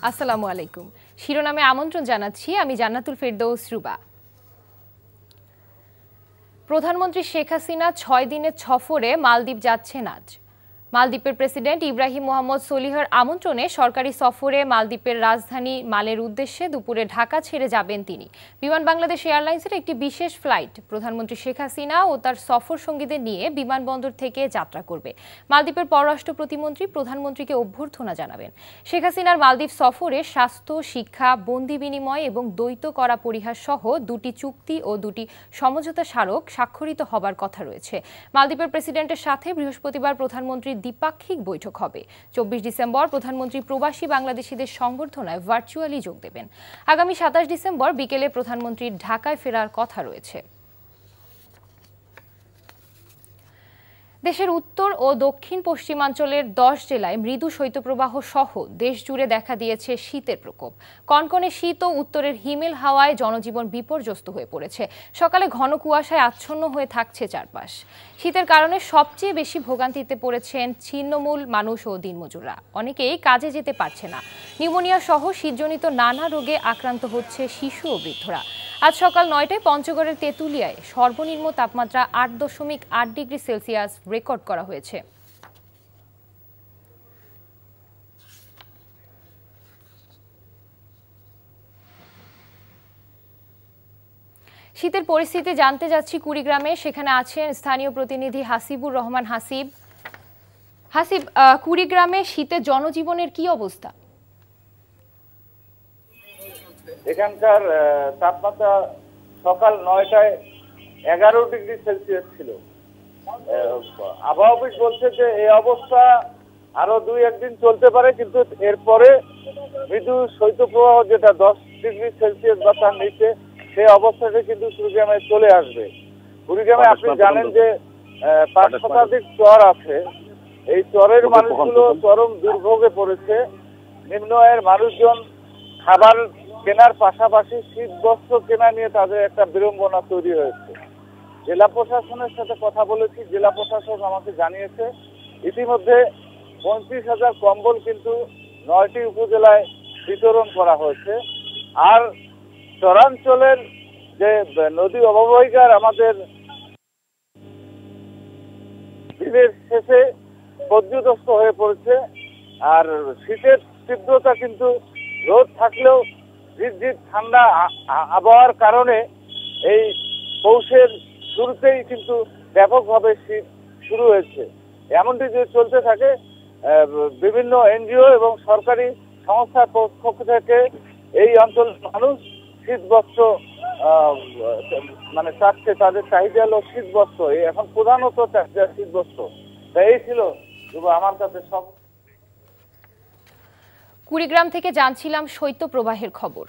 আসসালামু আলাইকুম। শিরোনামে আমন্ত্রণ জানাচ্ছি আমি জান্নাতুল ফেরদৌস রুবা। প্রধানমন্ত্রী শেখ হাসিনা ৬ দিনের সফরে মালদ্বীপ যাচ্ছেন আজ। মালদ্বীপের প্রেসিডেন্ট ইব্রাহিম মোহাম্মদ সলিহর আমন্ত্রণে সরকারি সফরে মালদ্বীপের রাজধানী মালের উদ্দেশ্যে দুপুরে ঢাকা ছেড়ে যাবেন তিনি। বিমান বাংলাদেশ এয়ারলাইন্সের একটি বিশেষ ফ্লাইট প্রধানমন্ত্রী শেখ হাসিনা ও তার সফর সঙ্গীদের নিয়ে বিমানবন্দর থেকে যাত্রা করবে। মালদ্বীপের পররাষ্ট্র প্রতিমন্ত্রী প্রধানমন্ত্রীকে অভ্যর্থনা জানাবেন। শেখ হাসিনার মালদ্বীপ সফরে স্বাস্থ্য, শিক্ষা, বন্দি বিনিময় এবং দ্বৈত করা পরিহার সহ ২টি চুক্তি ও ২টি সমঝোতা স্মারক স্বাক্ষরিত হবার কথা রয়েছে। মালদ্বীপের প্রেসিডেন্টের সাথে বৃহস্পতিবার প্রধানমন্ত্রী দ্বিপাক্ষিক বৈঠক হবে। ২৪ ডিসেম্বর প্রধানমন্ত্রী প্রবাসী বাংলাদেশিদের সংবর্ধনায় ভার্চুয়ালি যোগ দেবেন। আগামী ২৭ ডিসেম্বর বিকেলে প্রধানমন্ত্রীর ঢাকায় ফেরার কথা রয়েছে। দেশের উত্তর ও দক্ষিণ পশ্চিমাঞ্চলের ১০ জেলায় মৃদু শৈত্যপ্রবাহ সহ দেশ জুড়ে দেখা দিয়েছে শীতের প্রকোপ। কনকনে শীত ও উত্তরের হিমেল হাওয়ায় জনজীবন বিপর্যস্ত হয়ে পড়েছে। সকালে ঘন কুয়াশায় আচ্ছন্ন হয়ে থাকছে চারপাশ। শীতের কারণে সবচেয়ে বেশি ভোগান্তিতে পড়েছেন ছিন্নমূল মানুষ ও দিনমজুররা। অনেকেই কাজে যেতে পারছে না। নিউমোনিয়া সহ শীতজনিত নানা রোগে আক্রান্ত হচ্ছে শিশু ও বৃদ্ধরা। আজ সকাল ৯টায় পঞ্চগড়ের তেঁতুলিয়ায় সর্বনিম্ন তাপমাত্রা ৮.৮ ডিগ্রি সেলসিয়াস রেকর্ড করা হয়েছে। শীতের পরিস্থিতি জানতে যাচ্ছি কুড়িগ্রামে। সেখানে আছেন স্থানীয় প্রতিনিধি হাসিবুর রহমান। হাসিব, কুড়িগ্রামে শীতের জনজীবনের কি অবস্থা? এখানকার তাপমাত্রা সকাল ৯টায় ১১ ডিগ্রি সেলসিয়াস ছিল। আবহাওয়া অফিস বলছে যে এই অবস্থা আরো ২-১ দিন চলতে পারে, কিন্তু এরপরে মৃদু শৈত্যপ্রবাহ যেটা ১০ ডিগ্রি সেলসিয়াস বা তার নিচে, সেই অবস্থাটা কিন্তু কুড়িগ্রামে চলে আসবে। কুড়িগ্রামে আপনি জানেন যে ৫ শতাধিক চর আছে। এই চরের মানুষগুলো চরম দুর্ভোগে পড়েছে। নিম্ন আয়ের মানুষজন খাবার কেনার পাশাপাশি শীত বস্ত্র কেনা নিয়ে তাদের একটা বিড়ম্বনা তৈরি হয়েছে। জেলা প্রশাসনের সাথে কথা বলেছি। জেলা প্রশাসক আমাকে জানিয়েছে ইতিমধ্যে ৩৫,০০০ কম্বল কিন্তু ৯টি উপজেলায় বিতরণ করা হয়েছে। আর চরাঞ্চলের যে নদী অববাহিকার আমাদের দিনের শেষে পর্যদস্ত হয়ে পড়েছে। আর শীতের তীব্রতা কিন্তু রোদ থাকলেও ঝিরঝির ঠান্ডা আবহাওয়ার কারণে এই পৌষের শুরুতেই কিন্তু ব্যাপকভাবে শীত শুরু হয়েছে। এমনটি যদি চলতে থাকে, বিভিন্ন এনজিও এবং সরকারি সংস্থার পক্ষ থেকে এই অঞ্চলের মানুষ শীত বস্ত্র চাচ্ছে। তাদের চাহিদা হলো শীত বস্ত্র। এখন প্রধানত চাহিদা শীত বস্ত্র। তাই এই ছিল আমার কাছে সব। কুড়িগ্রাম থেকে জানছিলাম শৈত্যপ্রবাহের খবর।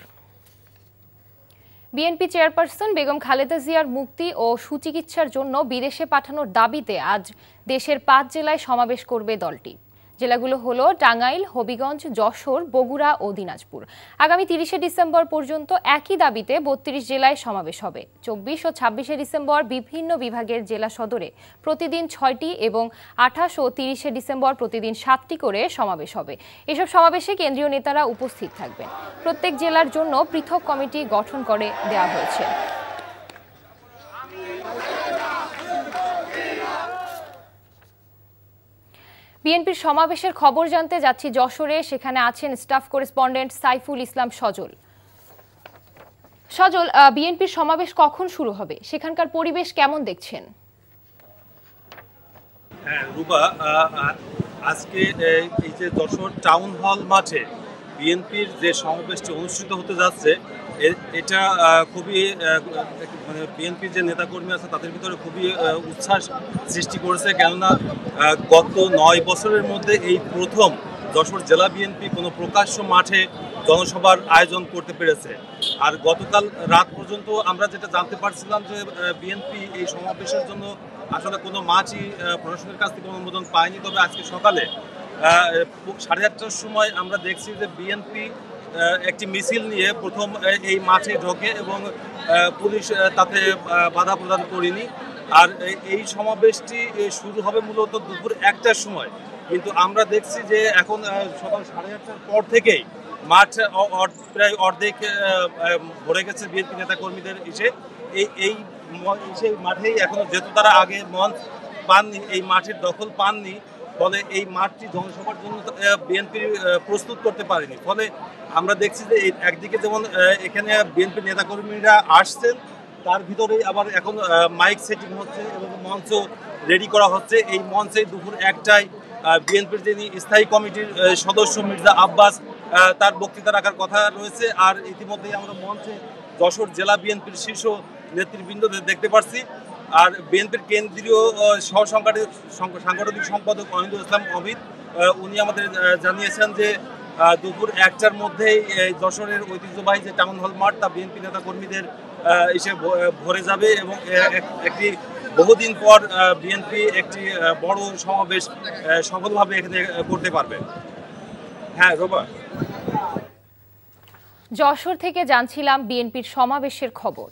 বিএনপি চেয়ারপারসন বেগম খালেদা জিয়ার মুক্তি ও সুচিকিৎসার জন্য বিদেশে পাঠানোর দাবিতে আজ দেশের ৫ জেলায় সমাবেশ করবে দলটি। জেলাগুলো হলো টাঙ্গাইল, হবিগঞ্জ, যশোর, বগুড়া ও দিনাজপুর। আগামী ৩০শে ডিসেম্বর পর্যন্ত একই দাবিতে ৩২ জেলায় সমাবেশ হবে। ২৪ ও ২৬শে ডিসেম্বর বিভিন্ন বিভাগের জেলা সদরে প্রতিদিন ৬টি এবং ২৮ ও ৩০শে ডিসেম্বর প্রতিদিন ৭টি করে সমাবেশ হবে। এসব সমাবেশে কেন্দ্রীয় নেতারা উপস্থিত থাকবেন। প্রত্যেক জেলার জন্য পৃথক কমিটি গঠন করে দেওয়া হয়েছে। বিএনপির সমাবেশের খবর জানতে যাচ্ছি যশোরে। সেখানে আছেন স্টাফ করেসপন্ডেন্ট সাইফুল ইসলাম সজল। সজল, বিএনপির সমাবেশ কখন শুরু হবে? সেখানকার পরিবেশ কেমন দেখছেন? হ্যাঁ রুবা, আজকে এই যে যশোর টাউন হল মাঠে বিএনপির যে সমাবেশটি অনুষ্ঠিত হতে যাচ্ছে, এটা খুবই বিএনপির যে নেতাকর্মী আছে তাদের ভিতরে খুবই উচ্ছ্বাস সৃষ্টি করেছে। কেননা গত ৯ বছরের মধ্যে এই প্রথম যশোর জেলা বিএনপি কোনো প্রকাশ্য মাঠে জনসভার আয়োজন করতে পেরেছে। আর গতকাল রাত পর্যন্ত আমরা যেটা জানতে পারছিলাম যে বিএনপি এই সমাবেশের জন্য আসলে কোনো মাঠই প্রশাসনের কাছ থেকে অনুমোদন পায়নি। তবে আজকে সকালে 8:30টার সময় আমরা দেখছি যে বিএনপি একটি মিছিল নিয়ে প্রথম এই মাঠে ঢোকে এবং পুলিশ তাতে বাধা প্রদান করেনি। আর এই সমাবেশটি শুরু হবে মূলত দুপুর 1টার সময়, কিন্তু আমরা দেখছি যে এখন সকাল 8:30টার পর থেকেই মাঠ প্রায় অর্ধেক ভরে গেছে বিএনপি নেতা কর্মীদের এসে এই সেই মাঠেই এখনো যেহেতু তারা আগে মঞ্চ পাননি, এই মাঠের দখল পাননি, ফলে এই মাঠটি জনসভার জন্য বিএনপি প্রস্তুত করতে পারেনি। ফলে আমরা দেখছি যে একদিকে যেমন এখানে বিএনপি নেতাকর্মীরা আসছেন, তার ভিতরেই আবার এখন মাইক সেটিং হচ্ছে এবং মঞ্চ রেডি করা হচ্ছে। এই মঞ্চে দুপুর 1টায় বিএনপির যিনি স্থায়ী কমিটির সদস্য মির্জা আব্বাস তার বক্তৃতা রাখার কথা রয়েছে। আর ইতিমধ্যেই আমরা মঞ্চে যশোর জেলা বিএনপির শীর্ষ নেতৃবৃন্দদের দেখতে পাচ্ছি। আর বিএনপির কেন্দ্রীয় সাংগঠনিক সম্পাদক অহিদুল ইসলাম অমিত উনি আমাদের জানিয়েছেন যে দুপুর 1টার মধ্যেই যশোরের ঐতিহ্যবাহী যে টাউন হল মাঠ তা বিএনপি নেতা কর্মীদের এসে ভরে যাবে এবং একটি বহুদিন পর বিএনপি একটি বড় সমাবেশ সফলভাবে এখানে করতে পারবে। হ্যাঁ রোবা, যশোর থেকে জানছিলাম বিএনপির সমাবেশের খবর।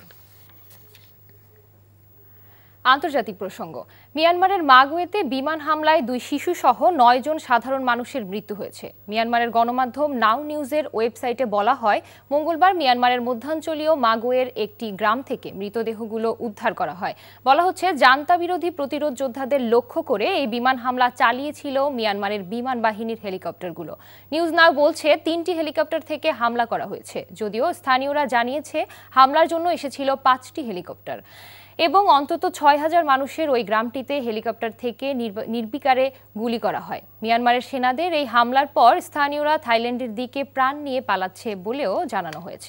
আন্তর্জাতিক প্রসঙ্গ, মিয়ানমারের মাগুয়েতে বিমান হামলায় 2 শিশু সহ 9 জন সাধারণ মানুষের মৃত্যু হয়েছে। মিয়ানমারের গণমাধ্যম নাও নিউজের ওয়েবসাইটে বলা হয়, মঙ্গলবার মিয়ানমারের মধ্যাঞ্চলীয় মাগুয়ের একটি গ্রাম থেকে মৃতদেহগুলো উদ্ধার করা হয়। বলা হচ্ছে, জান্তা বিরোধী প্রতিরোধ যোদ্ধাদের লক্ষ্য করে এই বিমান হামলা চালিয়েছিল মিয়ানমারের বিমান বাহিনীর হেলিকপ্টারগুলো। নিউজ নাও বলছে 3টি হেলিকপ্টার থেকে হামলা করা হয়েছে, যদিও স্থানীয়রা জানিয়েছে হামলার জন্য এসেছিল 5টি হেলিকপ্টার এবং অন্তত 6000 মানুষের ওই গ্রামটিতে হেলিকপ্টার থেকে নির্বিকারে গুলি করা হয়। মিয়ানমারের সেনাদের এই হামলার পর স্থানীয়রা থাইল্যান্ডের দিকে প্রাণ নিয়ে পালাচ্ছে বলেও জানানো হয়েছে।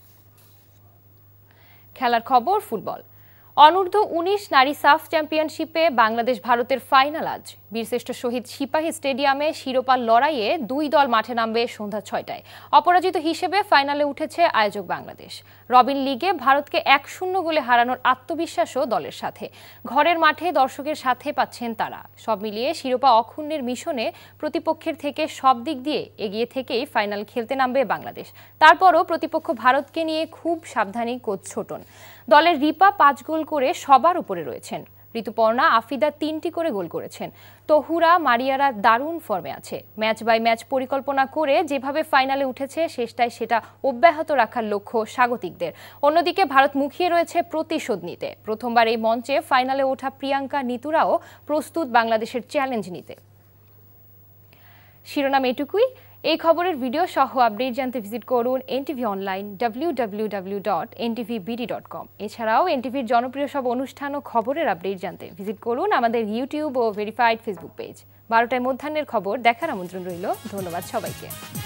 খেলার খবর, ফুটবল। অনূর্ধ্ব-19 নারী সাফ চ্যাম্পিয়নশিপে বাংলাদেশ ভারতের ফাইনাল আজ। বীরশ্রেষ্ঠ শহীদ সিপাহী স্টেডিয়ামে শিরোপার লড়াইয়ে 2 দল মাঠে নামবে সন্ধ্যা 6টায়। অপরাজিত হিসেবে ফাইনালে উঠেছে আয়োজক বাংলাদেশ। রবিন লিগে ভারতকে 1-0 গোলে হারানোর আত্মবিশ্বাসও দলের সাথে। ঘরের মাঠে দর্শকের সাথে পাচ্ছেন তারা। সব মিলিয়ে শিরোপা অক্ষুণ্ণের মিশনে প্রতিপক্ষের থেকে সব দিক দিয়ে এগিয়ে থেকেই ফাইনাল খেলতে নামবে বাংলাদেশ। তারপরও প্রতিপক্ষ ভারতকে নিয়ে খুব সাবধানী কোচ ছোটন। দলের রিপা 5 গোল করে সবার উপরে রয়েছেন। ঋতুপর্ণা, আফিদা 3টি করে গোল করেছেন। তহুরা, মারিয়ারা দারুণ ফর্মে আছে। ম্যাচ বাই ম্যাচ পরিকল্পনা করে যেভাবে ফাইনালে উঠেছে শেষটায় সেটা অব্যাহত রাখার লক্ষ্য স্বাগতিকদের। অন্যদিকে ভারত মুখিয়ে রয়েছে প্রতিশোধ নিতে। প্রথমবার এই মঞ্চে ফাইনালে ওঠা প্রিয়াঙ্কা নিতুরাও প্রস্তুত বাংলাদেশের চ্যালেঞ্জ নিতে। শিরোনাম এটুকুই। এই খবরের ভিডিও সহ আপডেট জানতে ভিজিট করুন এনটিভি অনলাইন www.ntvbd.com। এছাড়াও এনটিভির জনপ্রিয় সব অনুষ্ঠান ও খবরের আপডেট জানতে ভিজিট করুন আমাদের ইউটিউব ও ভেরিফাইড ফেসবুক পেজ। 12টায় মধ্যাহ্নের খবর দেখার আমন্ত্রণ রইল। ধন্যবাদ সবাইকে।